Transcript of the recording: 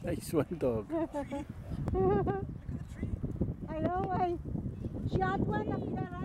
Nice one, dog. I know, I shot one up there.